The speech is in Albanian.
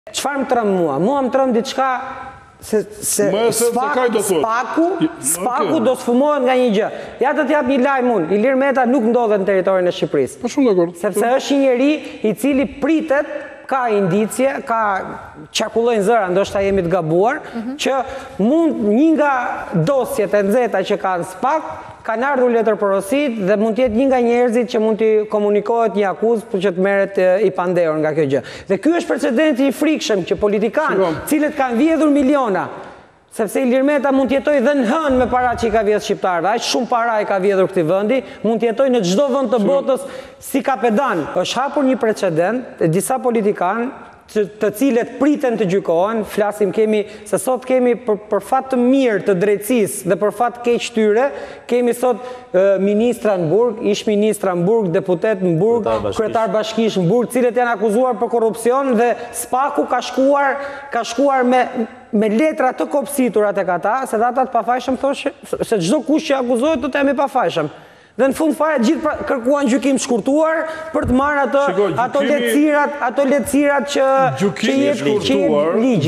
Çfarë më trëm mua? Mua më trëm diçka se spaku do sfumohet nga një gjë. Ja të t'jap një lajm unë, Ilir Meta nuk ndodhet në territorin e Shqipërisë. Po shumë dakord. Sepse është një njeri i cili pritet, ka indicje, ka qarkullojnë zëra, ndoshta jemi të gabuar, që mund një nga dosjet e nxehta që kanë SPAK kanë ardhur letër porosit dhe mund tjetë një nga njerëzit që mund t'i komunikohet një akuzë për që të merret i pandehur nga kjo gjë. Dhe ky është precedenti i frikshëm që politikanë, cilët kanë vjedhur miliona, sepse Ilir Meta mund t'jetoj dhe në hënë me para që i ka vjedhur shqiptarëve, aq shumë para i ka vjedhur këtij vendi, mund t'jetoj në çdo vend të botës si kapedan. Është hapur një precedent e disa politikanë të cilët priten të gjykohen, flasim se sot kemi për fat të mirë të drejtësisë dhe për fat keq tyre, kemi sot ministra në burg, ish ministra në burg, deputet në burg, kryetar bashkish në burg, cilët janë akuzuar për korrupsion dhe SPAK-u ka shkuar me letra të kopësitura tek ata, se dhe ata të pafajshëm thoshin se çdo kush që akuzohet do të jemi pafajshëm. Dhe në fund fare gjithë kërkuan gjykim shkurtuar për të marrë ato lehtësirat që jep ligji.